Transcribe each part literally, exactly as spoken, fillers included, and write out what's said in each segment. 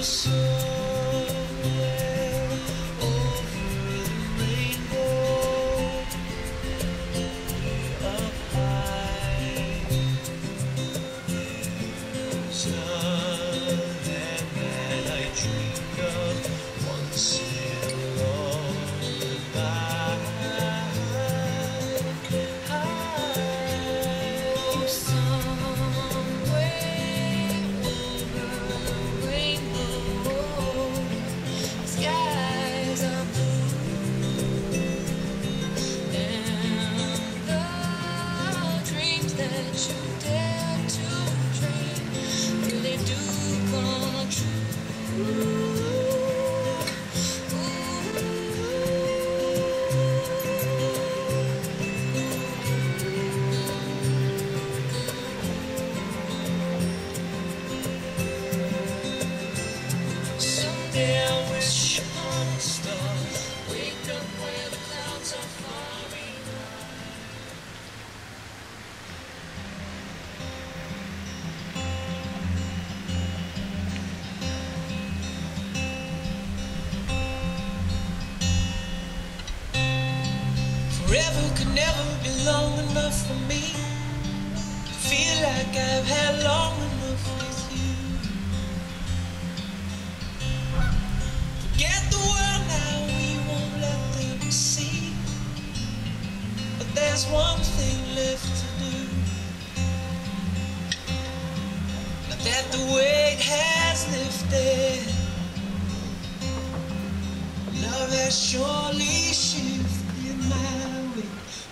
Forever could never be long enough for me. Feel like I've had long enough with you. Forget the world now, we won't let them see. But there's one thing left to do. Now that the weight has lifted, love has surely shifted my way.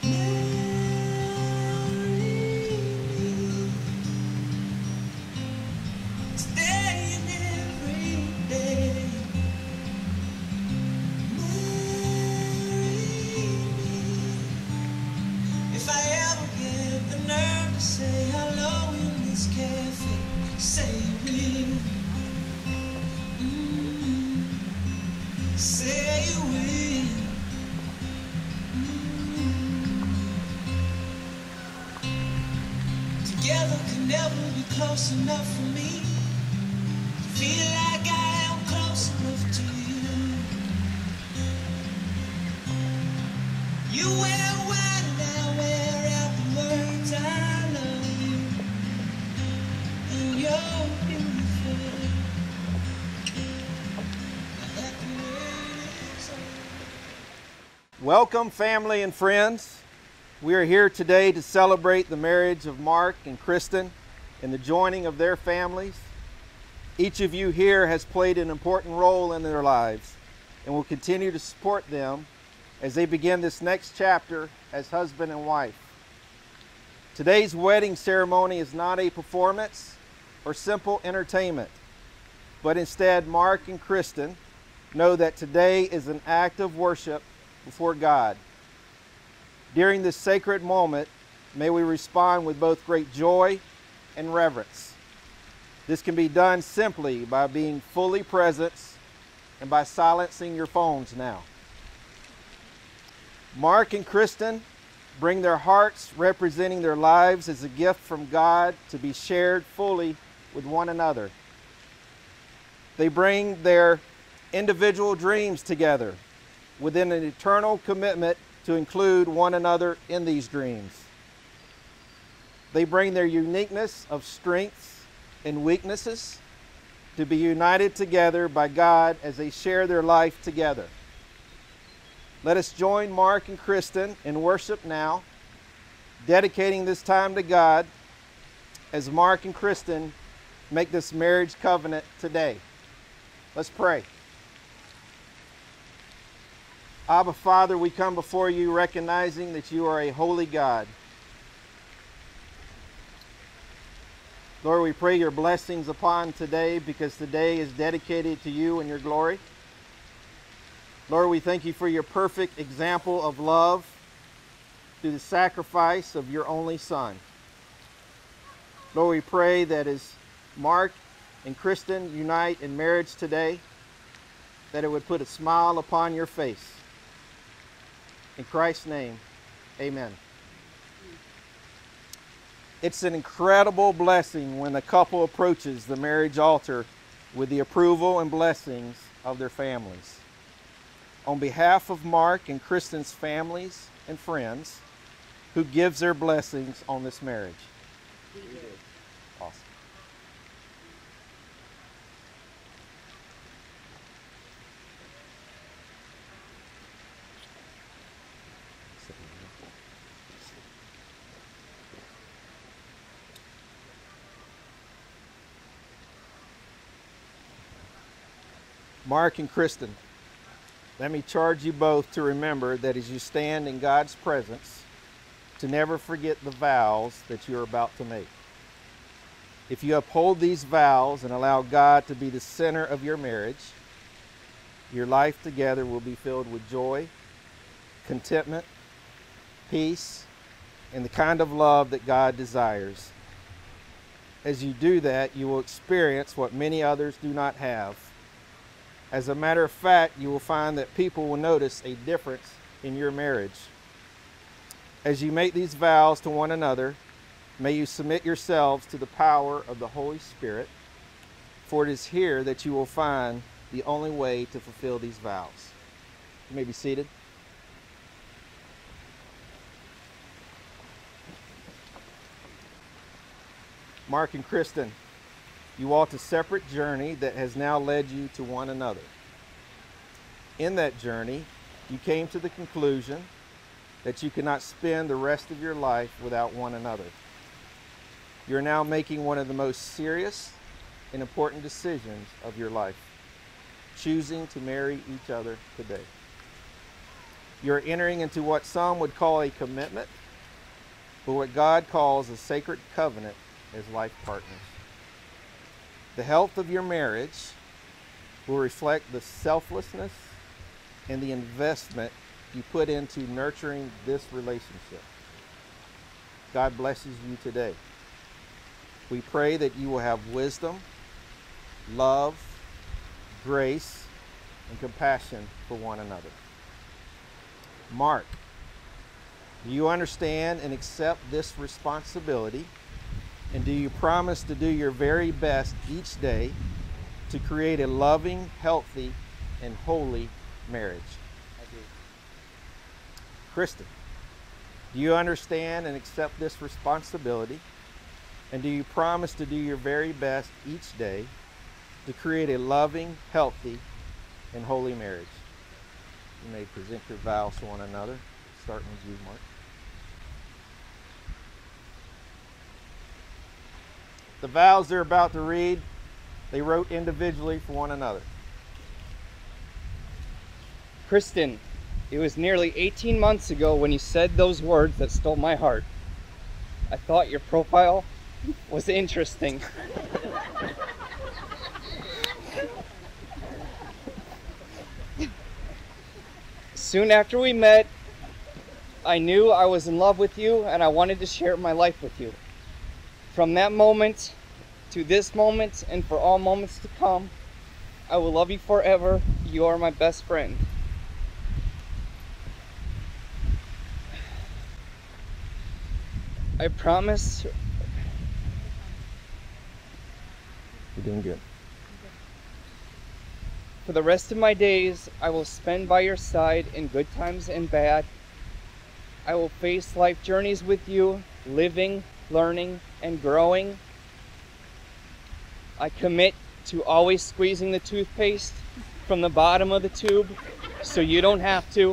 Together can never be close enough for me to feel like I am close enough to you. You wear white and I wear out the words I love you, and you're beautiful. Now that the wait is over. Welcome, family and friends. We are here today to celebrate the marriage of Mark and Kristan and the joining of their families. Each of you here has played an important role in their lives and will continue to support them as they begin this next chapter as husband and wife. Today's wedding ceremony is not a performance or simple entertainment, but instead Mark and Kristan know that today is an act of worship before God. During this sacred moment, may we respond with both great joy and reverence. This can be done simply by being fully present and by silencing your phones now. Mark and Kristan bring their hearts representing their lives as a gift from God to be shared fully with one another. They bring their individual dreams together within an eternal commitment to include one another in these dreams. They bring their uniqueness of strengths and weaknesses to be united together by God as they share their life together. Let us join Mark and Kristan in worship now, dedicating this time to God as Mark and Kristan make this marriage covenant today. Let's pray. Abba, Father, we come before you recognizing that you are a holy God. Lord, we pray your blessings upon today because today is dedicated to you and your glory. Lord, we thank you for your perfect example of love through the sacrifice of your only Son. Lord, we pray that as Mark and Kristan unite in marriage today, that it would put a smile upon your face. In Christ's name, amen. It's an incredible blessing when a couple approaches the marriage altar with the approval and blessings of their families. On behalf of Mark and Kristan's families and friends, who gives their blessings on this marriage? We do. Awesome. Mark and Kristan, let me charge you both to remember that as you stand in God's presence, to never forget the vows that you're about to make. If you uphold these vows and allow God to be the center of your marriage, your life together will be filled with joy, contentment, peace, and the kind of love that God desires. As you do that, you will experience what many others do not have. As a matter of fact, you will find that people will notice a difference in your marriage. As you make these vows to one another, may you submit yourselves to the power of the Holy Spirit, for it is here that you will find the only way to fulfill these vows. You may be seated. Mark and Kristan, you walked a separate journey that has now led you to one another. In that journey, you came to the conclusion that you cannot spend the rest of your life without one another. You're now making one of the most serious and important decisions of your life, choosing to marry each other today. You're entering into what some would call a commitment, but what God calls a sacred covenant as life partners. The health of your marriage will reflect the selflessness and the investment you put into nurturing this relationship. God blesses you today. We pray that you will have wisdom, love, grace, and compassion for one another. Mark, do you understand and accept this responsibility? And do you promise to do your very best each day to create a loving, healthy, and holy marriage? I do. Kristan, do you understand and accept this responsibility? And do you promise to do your very best each day to create a loving, healthy, and holy marriage? You may present your vows to one another, starting with you, Mark. The vows they're about to read, they wrote individually for one another. Kristan, it was nearly eighteen months ago when you said those words that stole my heart. I thought your profile was interesting. Soon after we met, I knew I was in love with you and I wanted to share my life with you. From that moment to this moment and for all moments to come, I will love you forever. You are my best friend. I promise. You're doing good. For the rest of my days, I will spend by your side in good times and bad. I will face life journeys with you, living, learning, and growing. I commit to always squeezing the toothpaste from the bottom of the tube so you don't have to.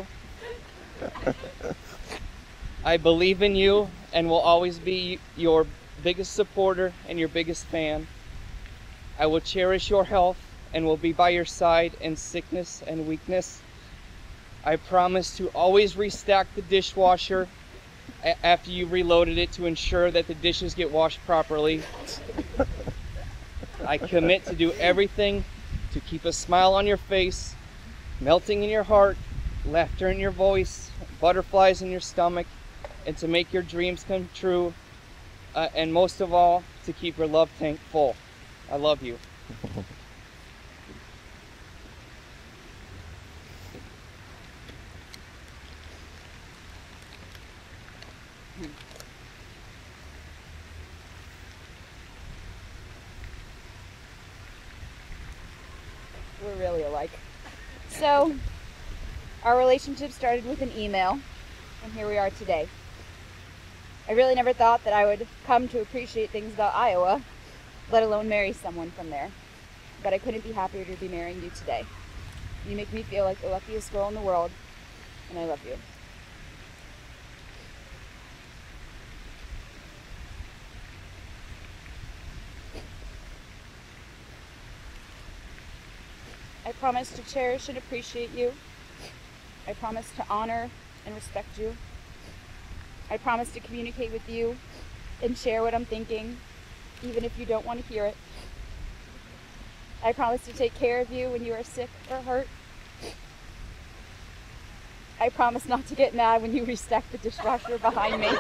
I believe in you and will always be your biggest supporter and your biggest fan. I will cherish your health and will be by your side in sickness and weakness. I promise to always restock the dishwasher a- after you reloaded it to ensure that the dishes get washed properly. I commit to do everything to keep a smile on your face, melting in your heart, laughter in your voice, butterflies in your stomach, and to make your dreams come true, uh, and most of all, to keep your love tank full. I love you. we're really alike. So, our relationship started with an email, and here we are today. I really never thought that I would come to appreciate things about Iowa, let alone marry someone from there. But I couldn't be happier to be marrying you today. You make me feel like the luckiest girl in the world, and I love you. I promise to cherish and appreciate you. I promise to honor and respect you. I promise to communicate with you and share what I'm thinking, even if you don't want to hear it. I promise to take care of you when you are sick or hurt. I promise not to get mad when you restack the dishwasher behind me.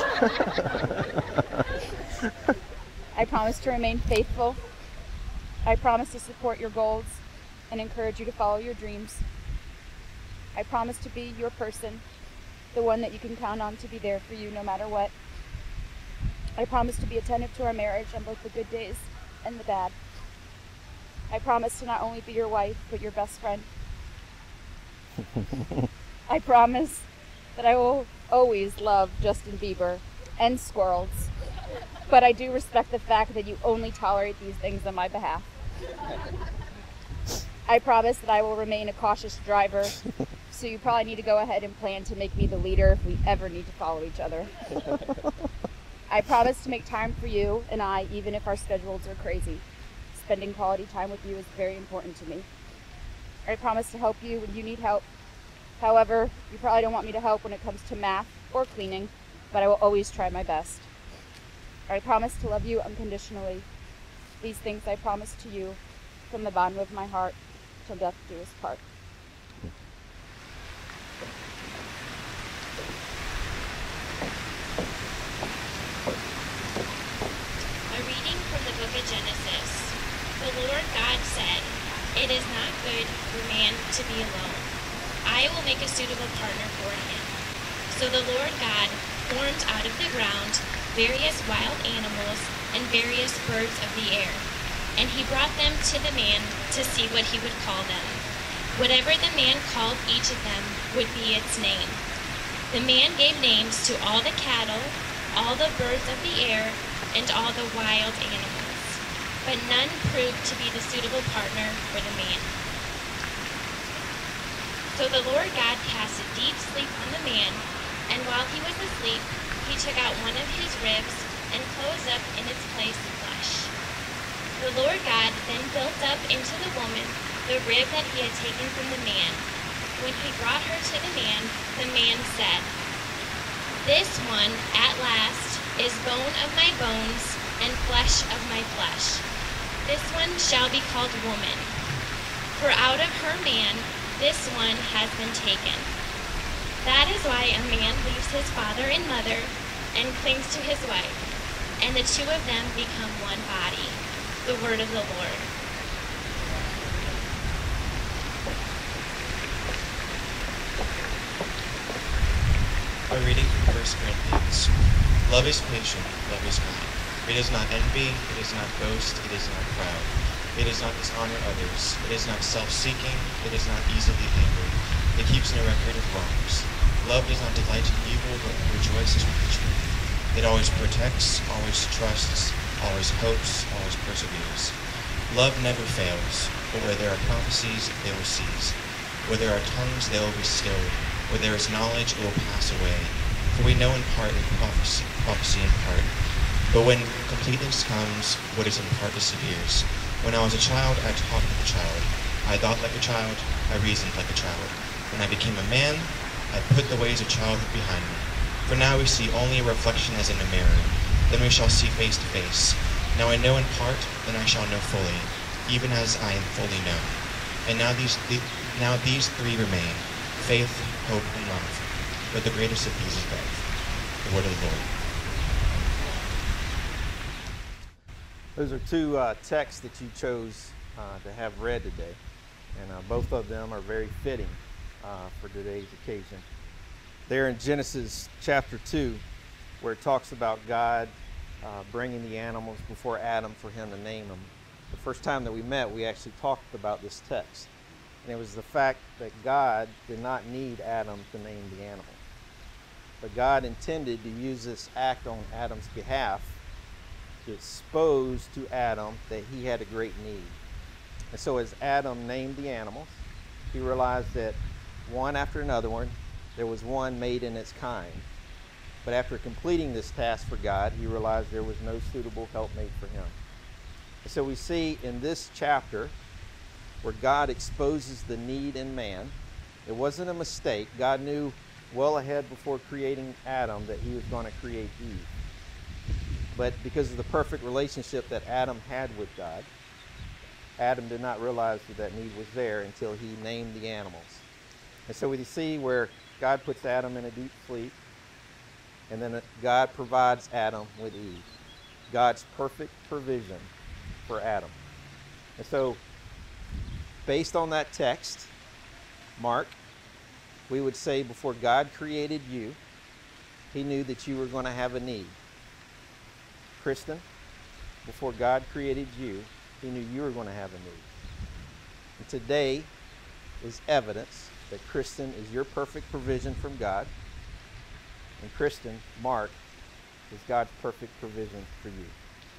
I promise to remain faithful. I promise to support your goals and encourage you to follow your dreams. I promise to be your person, the one that you can count on to be there for you no matter what. I promise to be attentive to our marriage on both the good days and the bad. I promise to not only be your wife, but your best friend. I promise that I will always love Justin Bieber and squirrels, but I do respect the fact that you only tolerate these things on my behalf. I promise that I will remain a cautious driver, so you probably need to go ahead and plan to make me the leader if we ever need to follow each other. I promise to make time for you and I, even if our schedules are crazy. Spending quality time with you is very important to me. I promise to help you when you need help. However, you probably don't want me to help when it comes to math or cleaning, but I will always try my best. I promise to love you unconditionally. These things I promise to you from the bottom of my heart till death do us part. A reading from the book of Genesis. The Lord God said, "It is not good for man to be alone. I will make a suitable partner for him." So the Lord God formed out of the ground various wild animals and various birds of the air, and he brought them to the man to see what he would call them. Whatever the man called each of them would be its name. The man gave names to all the cattle, all the birds of the air, and all the wild animals, but none proved to be the suitable partner for the man. So the Lord God cast a deep sleep on the man, and while he was asleep, he took out one of his ribs and closed up in its place flesh. The Lord God then built up into the woman the rib that he had taken from the man. When he brought her to the man, the man said, "This one, at last, is bone of my bones and flesh of my flesh. This one shall be called woman, for out of her man this one has been taken." That is why a man leaves his father and mother and clings to his wife, and the two of them become one body. The word of the Lord. A reading from First Corinthians. Love is patient, love is kind. It does not envy, it does not boast, it is not proud. It does not dishonor others, it is not self-seeking, it is not easily angry. It keeps no record of wrongs. Love does not delight in evil, but rejoices with the truth. It always protects, always trusts, always hopes, always perseveres. Love never fails, but where there are prophecies, they will cease. Where there are tongues, they will be stilled. Where there is knowledge, it will pass away. For we know in part and prophecy, prophecy in part. But when completeness comes, what is in part disappears. When I was a child, I talked like a child. I thought like a child, I reasoned like a child. When I became a man, I put the ways of childhood behind me. For now we see only a reflection as in a mirror. Then we shall see face to face. Now I know in part, then I shall know fully, even as I am fully known. And now these, th- now these three remain, faith, hope, and love. But the greatest of these is love. The word of the Lord. Those are two uh, texts that you chose uh, to have read today, and uh, both of them are very fitting uh, for today's occasion. They're in Genesis chapter two, where it talks about God uh, bringing the animals before Adam for him to name them. the first time that we met, we actually talked about this text. And it was the fact that God did not need Adam to name the animal. But God intended to use this act on Adam's behalf to expose to Adam that he had a great need. And so as Adam named the animals, he realized that one after another one, there was one made in its kind. But after completing this task for God, he realized there was no suitable helpmate for him. And so we see in this chapter where God exposes the need in man. It wasn't a mistake. God knew well ahead before creating Adam that he was going to create Eve. But because of the perfect relationship that Adam had with God, Adam did not realize that that need was there until he named the animals. And so we see where God puts Adam in a deep sleep, and then God provides Adam with Eve. God's perfect provision for Adam. And so, based on that text, Mark, we would say before God created you, he knew that you were going to have a need. Kristan, before God created you, he knew you were going to have a need. And today is evidence that Kristan is your perfect provision from God. And Kristan, Mark, is God's perfect provision for you.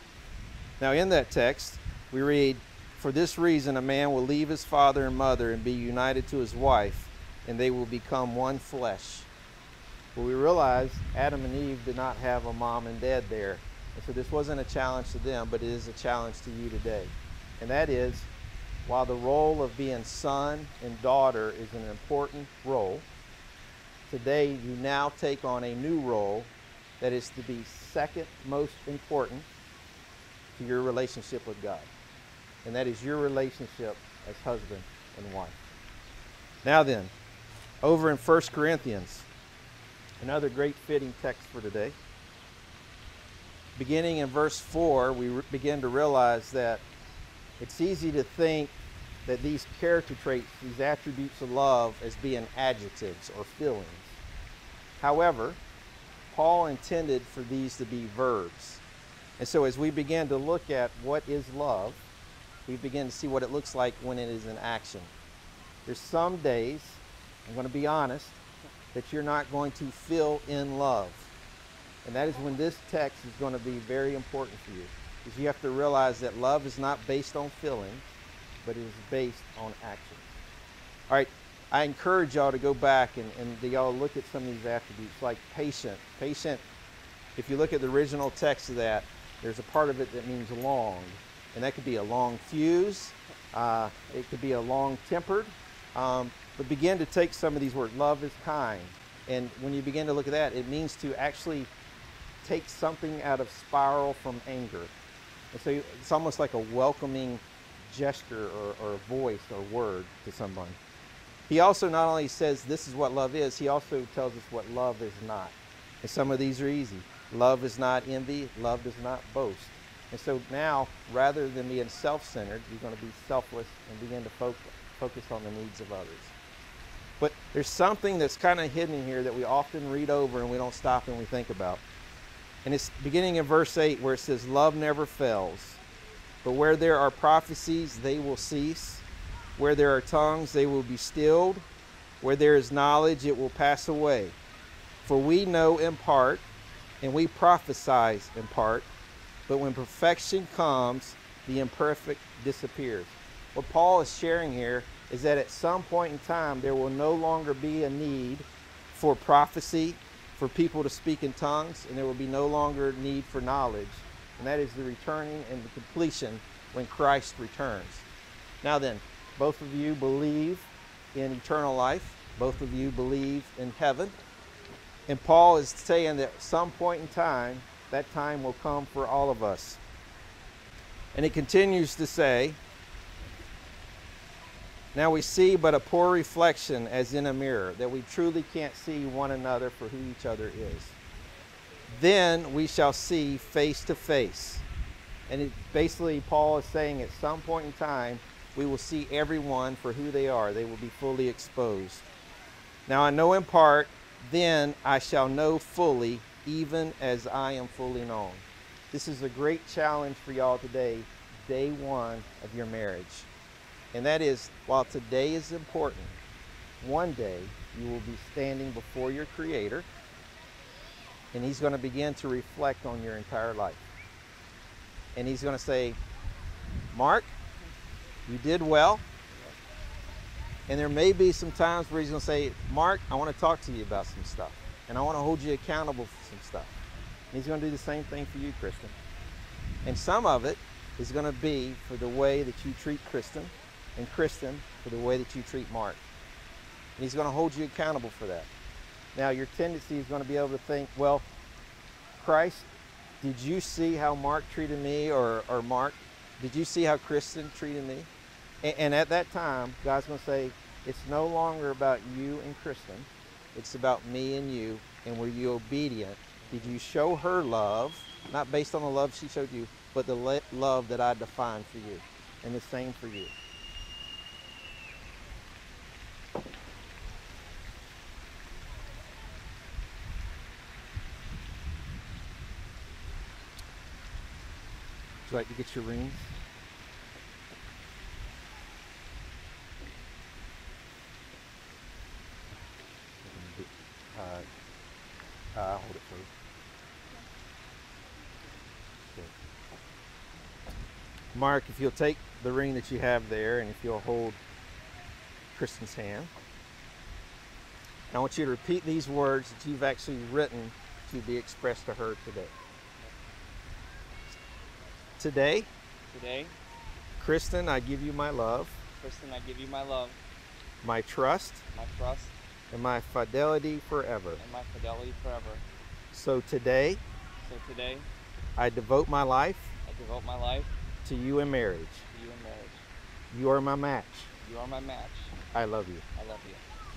Now in that text, we read, "For this reason a man will leave his father and mother and be united to his wife, and they will become one flesh." Well, we realize Adam and Eve did not have a mom and dad there. And so this wasn't a challenge to them, but it is a challenge to you today. And that is, while the role of being son and daughter is an important role, today you now take on a new role that is to be second most important to your relationship with God. And that is your relationship as husband and wife. Now then, over in First Corinthians, another great fitting text for today. Beginning in verse four, we re- begin to realize that it's easy to think that these character traits, these attributes of love, as being adjectives or feelings. However, Paul intended for these to be verbs. And so as we begin to look at what is love, we begin to see what it looks like when it is in action. There's some days, I'm going to be honest, that you're not going to feel in love. And that is when this text is going to be very important for you. Because you have to realize that love is not based on feelings, but it is based on action. All right, I encourage y'all to go back and, and y'all look at some of these attributes, like patient. Patient, if you look at the original text of that, there's a part of it that means long. And that could be a long fuse. Uh, it could be a long-tempered. Um, but begin to take some of these words. Love is kind. And when you begin to look at that, it means to actually take something out of spiral from anger. And so it's almost like a welcoming gesture or, or a voice or word to someone. He also not only says this is what love is, he also tells us what love is not. And some of these are easy. Love is not envy. Love does not boast. And so now, rather than being self-centered, you're going to be selfless and begin to focus, focus on the needs of others. But there's something that's kind of hidden in here that we often read over and we don't stop and we think about. And it's beginning in verse eight where it says, "Love never fails. But where there are prophecies, they will cease. Where there are tongues, they will be stilled. Where there is knowledge, it will pass away. For we know in part, and we prophesy in part. But when perfection comes, the imperfect disappears." What Paul is sharing here is that at some point in time, there will no longer be a need for prophecy, for people to speak in tongues, and there will be no longer need for knowledge. And that is the returning and the completion when Christ returns. Now then, both of you believe in eternal life. Both of you believe in heaven. And Paul is saying that at some point in time, that time will come for all of us. And he continues to say, "Now we see but a poor reflection as in a mirror, that we truly can't see one another for who each other is. Then we shall see face to face." And it, basically Paul is saying at some point in time, we will see everyone for who they are. They will be fully exposed. "Now I know in part, then I shall know fully, even as I am fully known." This is a great challenge for y'all today. day one of your marriage. And that is, while today is important, one day you will be standing before your Creator, and He's going to begin to reflect on your entire life. And He's going to say, Mark, you did well. And there may be some times where He's going to say, Mark, I want to talk to you about some stuff. And I want to hold you accountable for some stuff. And He's going to do the same thing for you, Kristan. And some of it is going to be for the way that you treat Kristan, and Kristan for the way that you treat Mark. And He's going to hold you accountable for that. Now, your tendency is going to be able to think, well, Christ, did you see how Mark treated me? Or, or Mark, did you see how Kristan treated me? And, and at that time, God's going to say, it's no longer about you and Kristan. It's about me and you. And were you obedient? Did you show her love, not based on the love she showed you, but the le- love that I defined for you? And the same for you. Would you like to get your rings? Uh, uh, I'll hold it for you. Okay. Mark, if you'll take the ring that you have there, and if you'll hold Kristan's hand, I want you to repeat these words that you've actually written to be expressed to her today. Today, Today, Kristan, I give you my love, Kristan, I give you my love, my trust, my trust, and my fidelity forever. and my fidelity forever. So today, So today, I devote my life I devote my life to you in marriage. to you in marriage. You are my match. You are my match. I love you. I love you.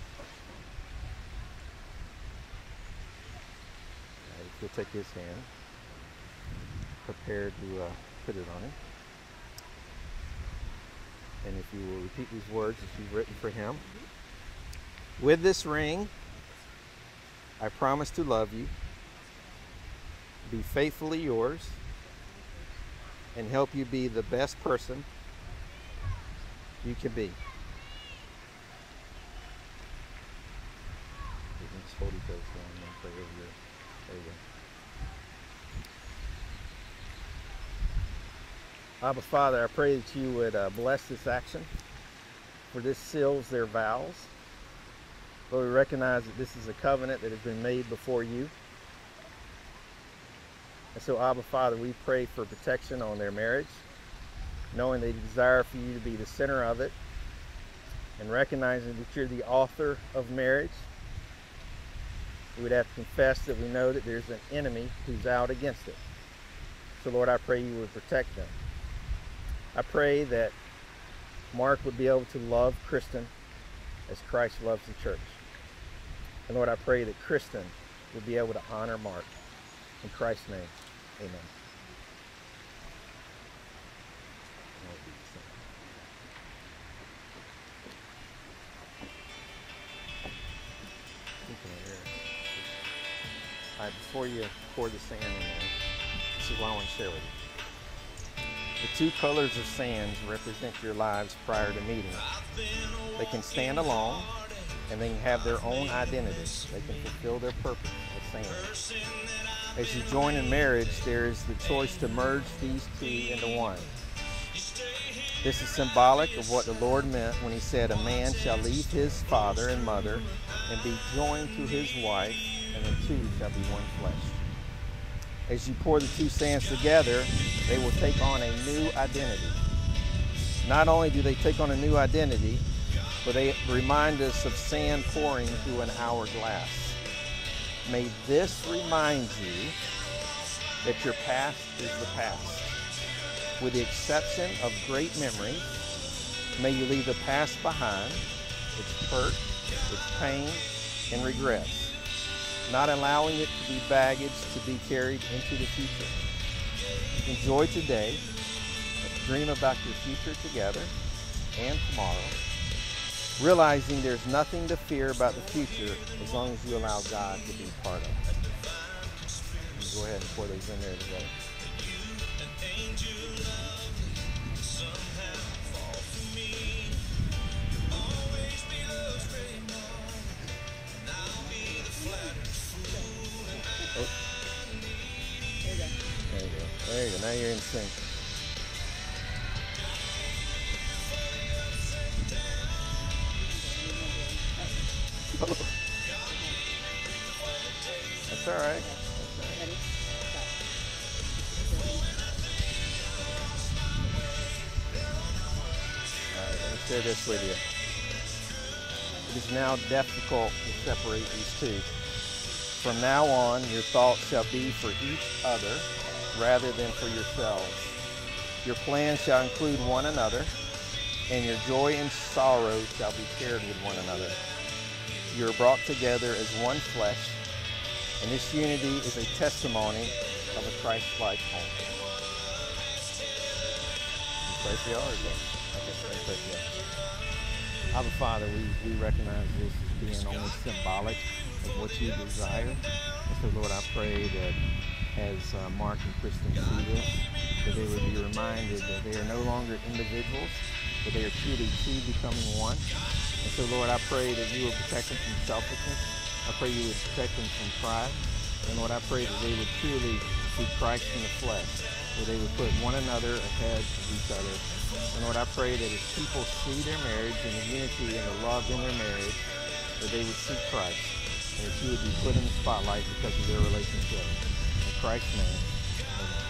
All right, if you'll take his hand, prepare to uh, put it on him. And if you will repeat these words that you've written for him. With this ring, I promise to love you, be faithfully yours, and help you be the best person you can be. You can just hold each other's hand and pray over your, there you go. Abba Father, I pray that you would uh, bless this action, for this seals their vows. Lord, we recognize that this is a covenant that has been made before you. And so, Abba Father, we pray for protection on their marriage, knowing they desire for you to be the center of it, and recognizing that you're the author of marriage. We would have to confess that we know that there's an enemy who's out against it. So, Lord, I pray you would protect them. I pray that Mark would be able to love Kristan as Christ loves the church. And Lord, I pray that Kristan would be able to honor Mark. In Christ's name, amen. All right, before you pour the sand in there, this is what I want to share with you. The two colors of sands represent your lives prior to meeting. They can stand alone, and they can have their own identity. They can fulfill their purpose as sands. As you join in marriage, there is the choice to merge these two into one. This is symbolic of what the Lord meant when He said, a man shall leave his father and mother and be joined to his wife, and the two shall be one flesh. As you pour the two sands together, they will take on a new identity. Not only do they take on a new identity, but they remind us of sand pouring through an hourglass. May this remind you that your past is the past. With the exception of great memories, may you leave the past behind, its hurt, its pain, and regrets, not allowing it to be baggage to be carried into the future. Enjoy today, dream about your future together and tomorrow, realizing there's nothing to fear about the future as long as you allow God to be part of it. Go ahead and pour those in there together. and sing. That's all right. All right, let me share this with you. It is now difficult to separate these two. From now on, your thoughts shall be for each other rather than for yourselves. Your plans shall include one another, and your joy and sorrow shall be shared with one another. You are brought together as one flesh, and this unity is a testimony of a Christ-like home. Pray for y'all, or I guess I pray for y'all. Abba Father, we, we recognize this as being only symbolic of what you desire. And so, Lord, I pray that as uh, Mark and Kristan see this, that they would be reminded that they are no longer individuals, but they are truly two becoming one. And so, Lord, I pray that you would protect them from selfishness. I pray you would protect them from pride. And Lord, I pray that they would truly see Christ in the flesh, where they would put one another ahead of each other. And Lord, I pray that as people see their marriage and the unity and the love in their marriage, that they would see Christ, and that you would be put in the spotlight because of their relationship. In Christ's name, amen.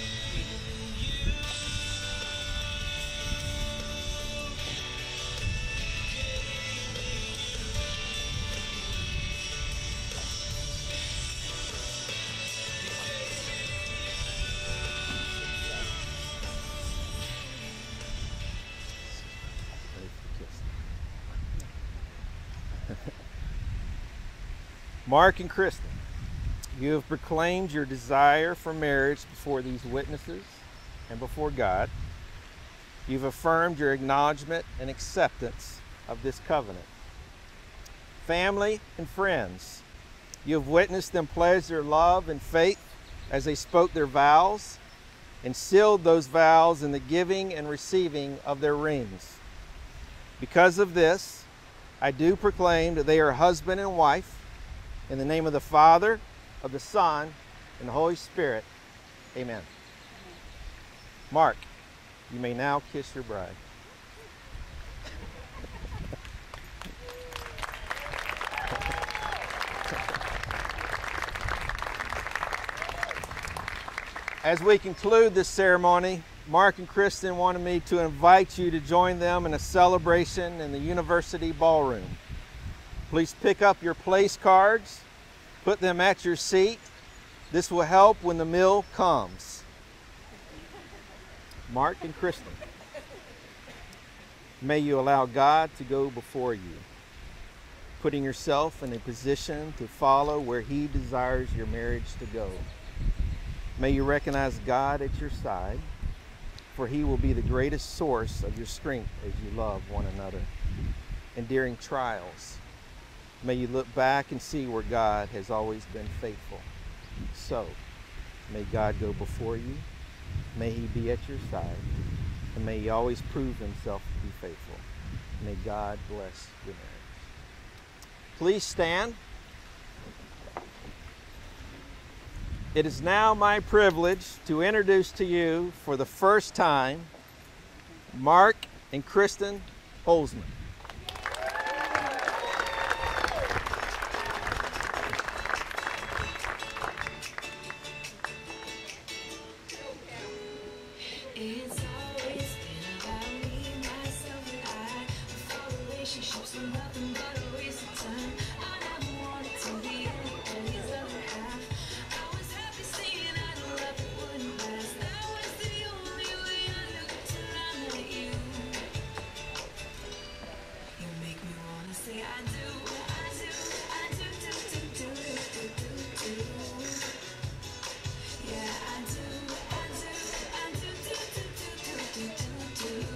Mark and Kristan, you have proclaimed your desire for marriage before these witnesses and before God. You've affirmed your acknowledgement and acceptance of this covenant. Family and friends, you have witnessed them pledge their love and faith as they spoke their vows and sealed those vows in the giving and receiving of their rings. Because of this, I do proclaim that they are husband and wife, in the name of the Father, of the Son, and the Holy Spirit. Amen. Mark, you may now kiss your bride. As we conclude this ceremony, Mark and Kristan wanted me to invite you to join them in a celebration in the university ballroom. Please pick up your place cards, put them at your seat. This will help when the meal comes. Mark and Kristan, may you allow God to go before you, putting yourself in a position to follow where He desires your marriage to go. May you recognize God at your side, for He will be the greatest source of your strength as you love one another. And during trials, may you look back and see where God has always been faithful. So, may God go before you, may He be at your side, and may He always prove Himself to be faithful. May God bless your marriage. Please stand. It is now my privilege to introduce to you for the first time Mark and Kristan Holzman. It's always been about me, myself, and I. Before relationships were nothing but a waste of time. I never wanted to be anybody's other half. I was happy saying I love it wouldn't last. That was the only way I knew till I met you. You make me wanna say I do, I do, I do, do, do, do, do, do, do. Yeah, I do, I do, I do, do, do, do, do, do, do.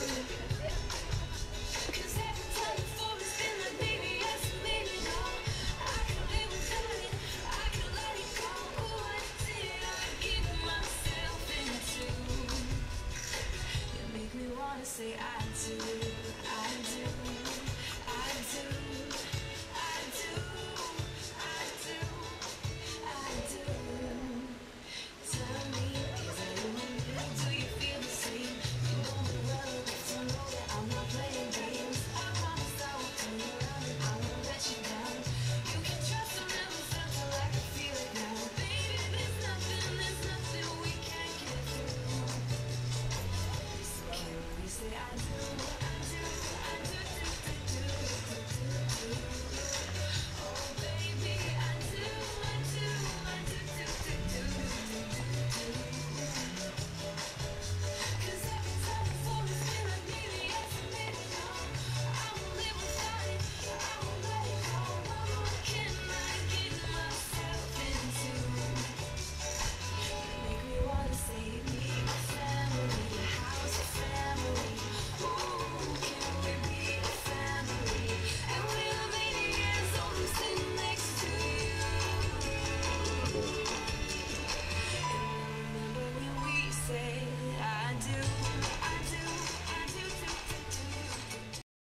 Cause every time before it's been like maybe yes and maybe no. I can live without it, I can let it go. What did I give myself into? You make me wanna say I do.